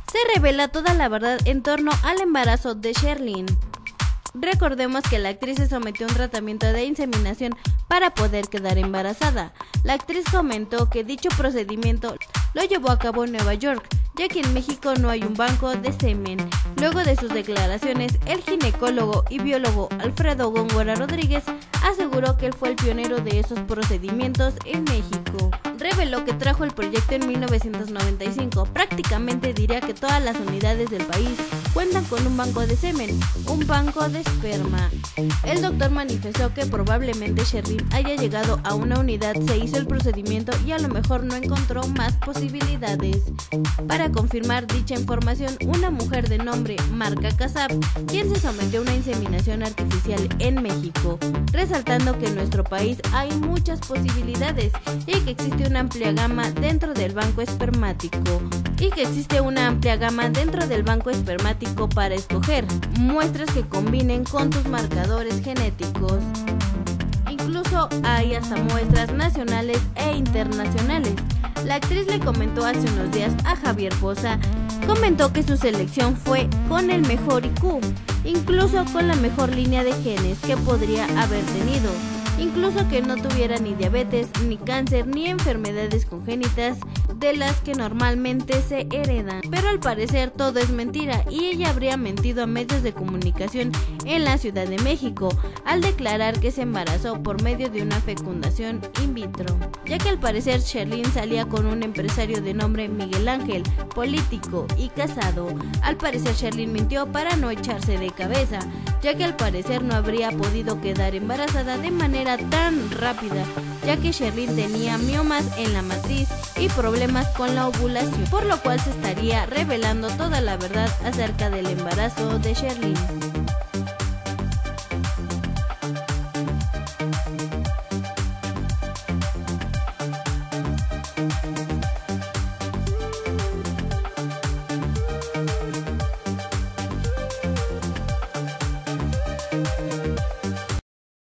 se revela toda la verdad en torno al embarazo de Sherlyn. Recordemos que la actriz se sometió a un tratamiento de inseminación para poder quedar embarazada. La actriz comentó que dicho procedimiento lo llevó a cabo en Nueva York, ya que en México no hay un banco de semen. Luego de sus declaraciones, el ginecólogo y biólogo Alfredo Góngora Rodríguez aseguró que él fue el pionero de esos procedimientos en México. Reveló que trajo el proyecto en 1995. Prácticamente diría que todas las unidades del país cuentan con un banco de semen, un banco de esperma. El doctor manifestó que probablemente Sherlyn haya llegado a una unidad, se hizo el procedimiento y a lo mejor no encontró más posibilidades. Para confirmar dicha información, una mujer de nombre Marca Casab, quien se sometió a una inseminación artificial en México, resaltando que en nuestro país hay muchas posibilidades y que existe una amplia gama dentro del banco espermático para escoger muestras que combinen con tus marcadores genéticos. Incluso hay hasta muestras nacionales e internacionales. La actriz le comentó hace unos días a Javier Poza, comentó que su selección fue con el mejor IQ, incluso con la mejor línea de genes que podría haber tenido, incluso que no tuviera ni diabetes, ni cáncer, ni enfermedades congénitas de las que normalmente se heredan. Pero al parecer todo es mentira y ella habría mentido a medios de comunicación en la Ciudad de México al declarar que se embarazó por medio de una fecundación in vitro, ya que al parecer Sherlyn salía con un empresario de nombre Miguel Ángel, político y casado. Al parecer Sherlyn mintió para no echarse de cabeza, ya que al parecer no habría podido quedar embarazada de manera tan rápida, ya que Sherlyn tenía miomas en la matriz y problemas con la ovulación, por lo cual se estaría revelando toda la verdad acerca del embarazo de Sherlyn.